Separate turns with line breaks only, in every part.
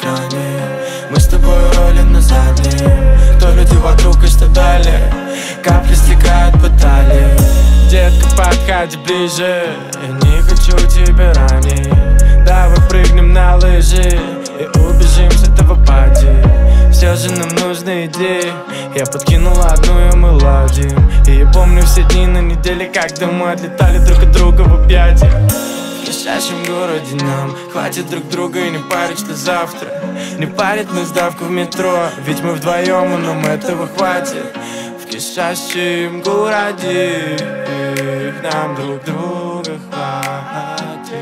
экране. Мы с тобой ролим на заднем. Кто люди вокруг и что далее? Капли стекают по талии. Детка, подходи ближе, я не хочу тебя ранить. Давай прыгнем на лыжи и убежим с этого пати. Все же нам нужны идеи. Я подкинул одну, и мы ладим. И я помню все дни на неделе, когда мы отлетали друг от друга в объятия. В кишащем городе нам хватит друг друга и не парить, что завтра не парит на сдавку в метро. Ведь мы вдвоем, и нам этого хватит. В кишащем городе нам друг друга хватит.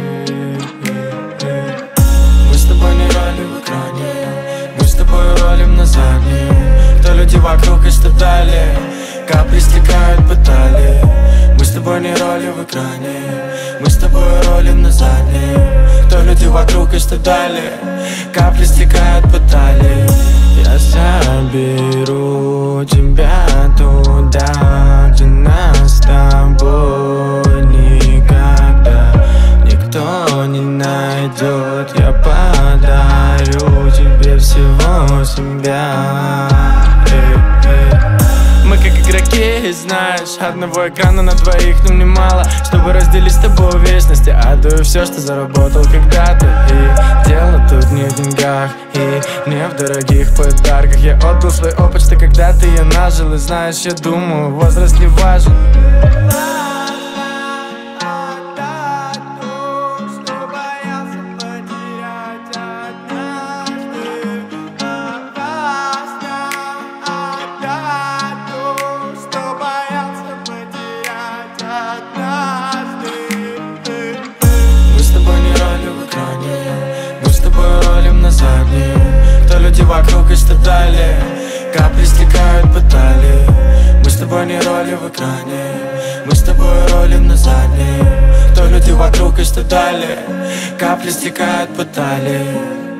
Мы с тобой не роли в экране, мы с тобой ролим на заднем. Кто люди вокруг и что далее? Капли стекают по талии. Мы с тобой не роли в экране, мы с тобой ролим на заднем. Кто люди вокруг и что далее? Капли стекают по талии. Я заберу тебя туда, где нас с тобой никогда никто не найдет. Я подарю тебе всего себя. Мы как игроки, знаешь, одного экрана на двоих нам немало, чтобы разделить с тобой вечность. Я отдаю все, что заработал когда-то. И дело тут не в деньгах и не в дорогих подарках. Я отдал свой опыт, что когда-то я нажил. И знаешь, я думаю, возраст не важен. Кто люди вокруг и что далее? Капли стекают по талии. Мы с тобой не роли в экране, мы с тобой ролим на заднем. Кто люди вокруг и что далее? Капли стекают по талии.